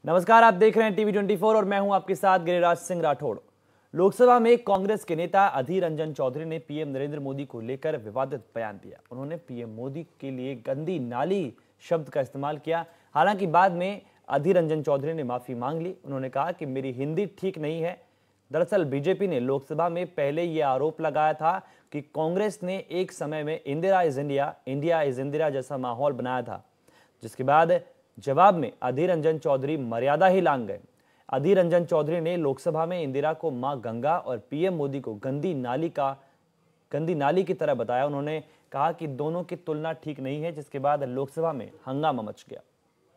नमस्कार, आप देख रहे हैं टीवी 24 और मैं हूं आपके साथ गिरिराज सिंह राठौड़। लोकसभा में कांग्रेस के नेता अधीर रंजन चौधरी ने पीएम नरेंद्र मोदी को लेकर विवादित बयान दिया। उन्होंने पीएम मोदी के लिए गंदी नाली शब्द का इस्तेमाल किया। हालांकि बाद में अधीर रंजन चौधरी ने माफी मांग ली। उन्होंने कहा कि मेरी हिंदी ठीक नहीं है। दरअसल बीजेपी ने लोकसभा में पहले यह आरोप लगाया था कि कांग्रेस ने एक समय में Indira is India, India is Indira जैसा माहौल बनाया था, जिसके बाद जवाब में अधीर रंजन चौधरी मर्यादा ही लांघ गए। अधीर रंजन चौधरी ने लोकसभा में इंदिरा को मां गंगा और पीएम मोदी को गंदी नाली की तरह बताया। उन्होंने कहा कि दोनों की तुलना ठीक नहीं है, जिसके बाद लोकसभा में हंगामा मच गया।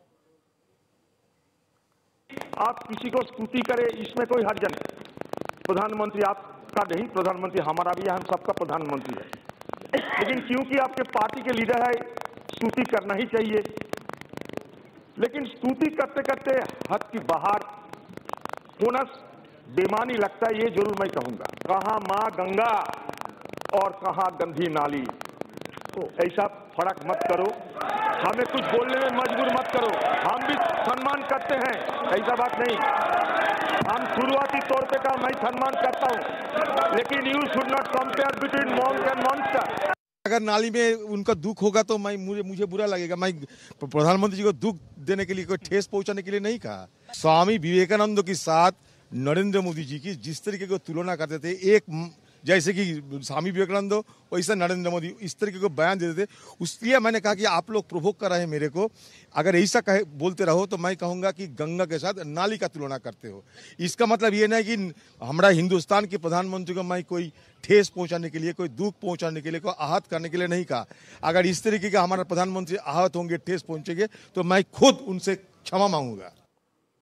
आप किसी को स्तुति करें, इसमें कोई हर्ज नहीं। प्रधानमंत्री आपका नहीं, प्रधानमंत्री हमारा भी है, हम सबका प्रधानमंत्री है। लेकिन क्योंकि आपके पार्टी के लीडर है, स्तुति करना ही चाहिए। लेकिन स्तुति करते करते हद की बाहर होना बेमानी लगता है, ये जरूर मैं कहूंगा। कहां मां गंगा और कहां गंदी नाली, तो ऐसा फर्क मत करो, हमें कुछ बोलने में मजबूर मत करो। हम भी सम्मान करते हैं, ऐसा बात नहीं। हम शुरुआती तौर पे का मैं सम्मान करता हूं, लेकिन you should not compare between monk and monster. अगर नाली में उनका दुख होगा तो मुझे बुरा लगेगा। मैं प्रधानमंत्री जी को दुख देने के लिए, कोई ठेस पहुंचाने के लिए नहीं कहा। स्वामी विवेकानंद के साथ नरेंद्र मोदी जी की जिस तरीके को तुलना करते थे, एक जैसे कि स्वामी विवेकानंद वैसे नरेंद्र मोदी, इस तरीके को बयान देते थे। उसलिए मैंने कहा कि आप लोग प्रोवोक कर रहे हैं मेरे को। अगर ऐसा बोलते रहो तो मैं कहूंगा कि गंगा के साथ नाली का तुलना करते हो। इसका मतलब ये नहीं कि हमारा हिंदुस्तान के प्रधानमंत्री को मैं कोई ठेस पहुंचाने के लिए, कोई दुख पहुंचाने के लिए, कोई आहत करने के लिए नहीं कहा। अगर इस तरीके का हमारा प्रधानमंत्री आहत होंगे, ठेस पहुंचेंगे, तो मैं खुद उनसे क्षमा मांगूंगा।